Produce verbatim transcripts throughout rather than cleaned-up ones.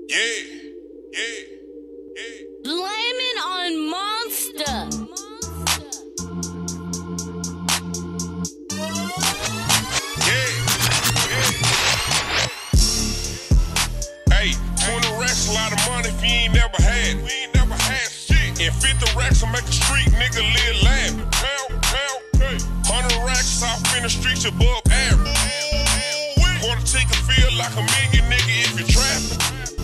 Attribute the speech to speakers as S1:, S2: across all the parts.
S1: Yeah, yeah, yeah.
S2: Blaming on Monster.
S1: Yeah, yeah. Hey, twenty racks, a lot of money if you ain't never had. We ain't never had shit. And fifty racks will make a street nigga live laughing. Pound, pound, hey. one hundred racks off in the streets above average. Quarter ticket feel like a million nigga if you trapping.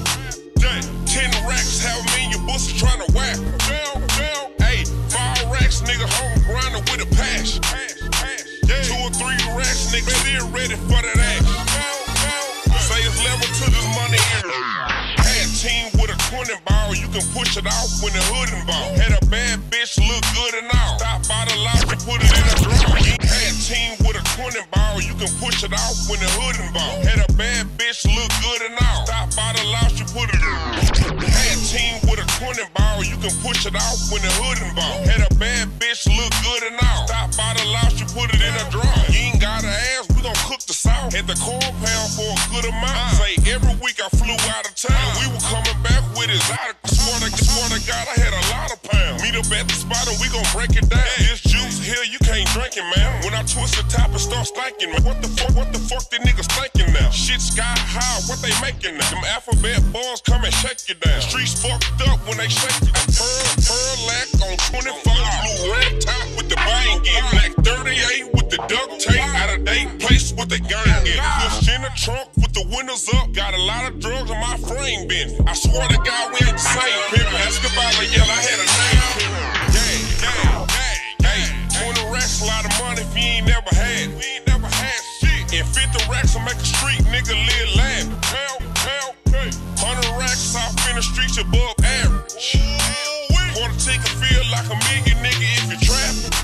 S1: ten racks have me in your pussy tryna whack. Hey, five racks, nigga, home grinding with a passion. Two or three racks, nigga, still ready for that action. Say it's level to this money here. Had team with a twenty ball, you can push it off when the hood involved. Had a bad bitch look good and all. Stop by the lot to put it in a drawer. Had team with a twenty ball, you can push it off when the hood involved. Had a bad bitch look good and all. Stop by the lot, you put it in. Had team with a twenty ball, you can push it off when the hood involved. Had a bad bitch look good and all. Stop by the lot, you put it in a drawer. You ain't gotta ask, we gon' cook the sauce. Had the compound for a good amount. Say every week I flew out of town. We were coming back with exotic. Swear to, swear to God, I had a lot of pounds. Meet up at the spot and we gon' break it down. This juice here, you can't drink it, man. When I twist the top, it start stinking, man. What the fuck, what the fuck the niggas thinking now? Shit sky high, what they making now? Them alphabet boys come and shake you down. Streets fucked up when they shake you down. Pearl, pearl lack on twenty-five, blue red top with the bang in. Black thirty-eight with the duct tape. Out of date place with the gang in. Push in the trunk with the windows up. Got a lot of drugs in my frame bend. I swear to God we ain't the same. Pimp, ask about a yell, I had a name. Yeah, yeah, yeah, hey, twenty racks, a lot of money if you ain't never had. We ain't never had shit. And fifty racks will make a street nigga live laughing. Pound, pound, hey. one hundred racks off in the streets above average. Quarter ticket feel like a million nigga if you trapping.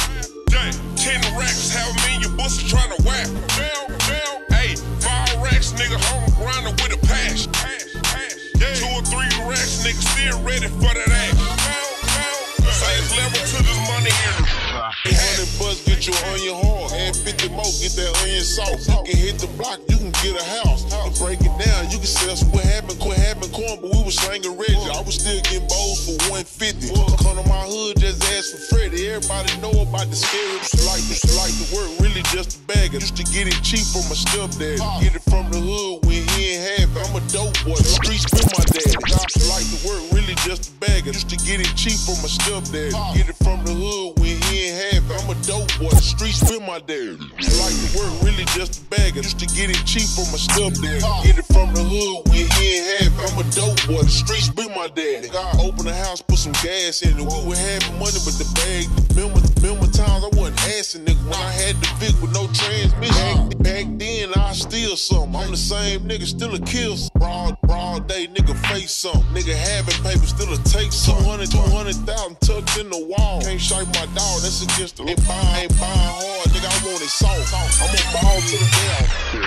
S1: ten racks have me in your pussy tryna whack. Hey, five racks, nigga, home grinding with a passion. Two or three racks, nigga, still ready for that action. Say it's level to this money here.
S3: Hundred bucks get you on your horn, and fifty more get that onion sauce. You can hit the block, you can get a house. To break it down, you can sell some what happened, what happened corn, but we was slanging Reggie. I was still getting bowls for one fifty. Come to my hood, just ask for Freddie. Everybody know about the scary. Like the like the work, really just a bagger. Used to get it cheap from my stepdad. Get it from the hood when he ain't have it. I'm a dope boy, the streets been my daddy. Like the work, really just a bagger. Used to get it cheap from my stepdad. Get it from the hood when he ain't have it. I'm a dope boy, the streets been my daddy. Like the work, really just a bagger. Used to get it cheap from my stepdad. Get it from the hood when he ain't have it. I'm a dope boy, the streets been my daddy. Open the house, put some gas in it. We were having money, but the bag. Remember, remember times I wasn't asking nigga when I had the Vic with no transmission. Back then, I steal something. I'm the same nigga, still a kill. Broad, broad day, nigga face something. Nigga having paper, still a take some. two hundred, two hundred thousand tucked in the wall. Can't shake my dog, that's against the law. Ain't buying, ain't buying hard, nigga, I want it soft. I'm a ball to the bell.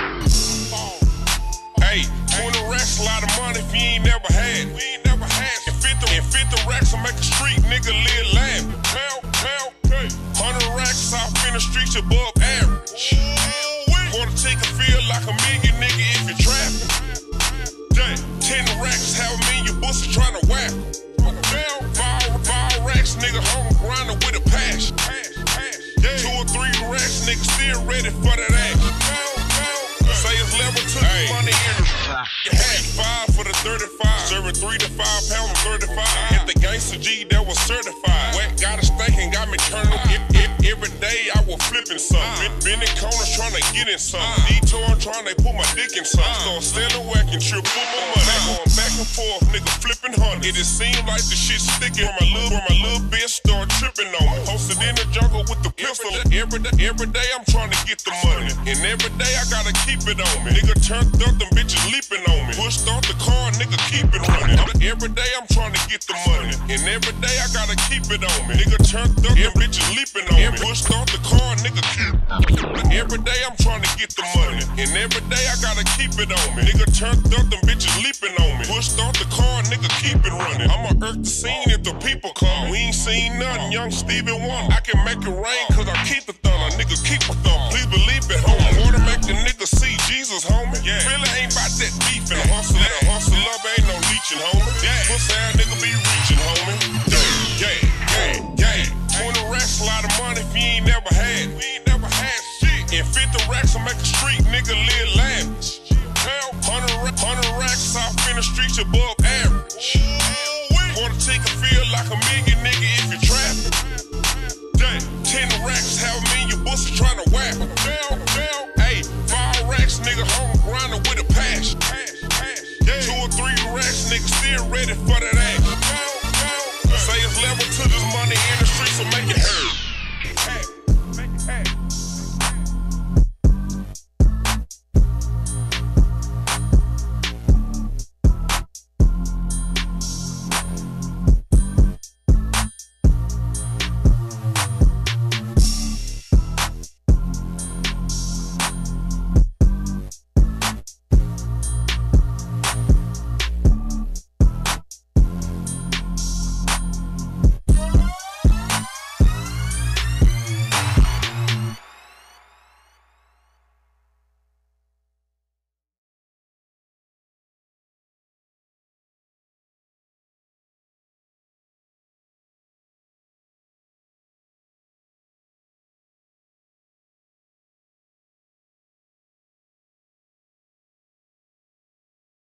S1: Hey, twenty racks, a lot of money if you ain't never had. We ain't never had. And fifty, and fifty racks will make a street nigga live laughing. Pound, pound, hey. one hundred racks off in the streets above average. Quarter ticket feel like a million nigga if you trapping. ten racks have me in your pussy tryna whack. Five, five racks, nigga, home grinding with a passion. Two or three racks, nigga, still ready for that action. Say it's level to the money here. Had five for the thirty-five. Serving three to five pounds of thirty-five. Hit the gangster G that was certified. Wet got a stank and got me turning. Every day I was flipping something. Been in corners trying to get in something. Detour trying to put my dick in something. Start selling whack and trip for my money. Going back and forth, nigga flipping hundreds. It just seemed like the shit sticking. When my little, when my little bitch start tripping on me. Posted in the jungle with the pistol. Every day, every day I'm trying to get the money. And every day I gotta keep it on me. Nigga turned up, them bitches leaping on me. Pushed off the car, nigga keep it running. Every day I'm trying to get the money. And every day I gotta keep it on me. Nigga turned up, them bitches leaping on me. Pushed off the car, nigga keep it. Every day I'm trying to get the money. And every day I gotta keep it on me. Nigga turned up, them bitches leaping on me. Pushed off the car, nigga keep it running. I'ma irk the scene if the people come. We ain't seen nothing, young Stevie Wonder. I can make it rain cause I keep the thunder. Nigga keep a thumb, please believe it, homie. Wanna make the nigga see Jesus, homie. Yeah. Really ain't about that beef and the hustle, the hustle up ain't streets above average. Wanna take a feel like a million nigga if you trappin'. Damn, ten racks have a million buses tryna whack. Down, down, ayy, five racks, nigga home grindin' with a passion. Two or three racks, nigga still ready